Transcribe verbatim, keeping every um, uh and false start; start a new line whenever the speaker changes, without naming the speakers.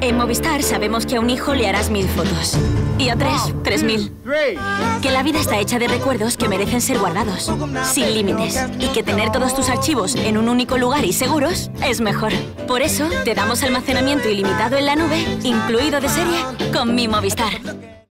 En Movistar sabemos que a un hijo le harás mil fotos. Y a tres, tres mil. Que la vida está hecha de recuerdos que merecen ser guardados, sin límites. Y que tener todos tus archivos en un único lugar y seguros es mejor. Por eso, te damos almacenamiento ilimitado en la nube, incluido de serie, con mi Movistar.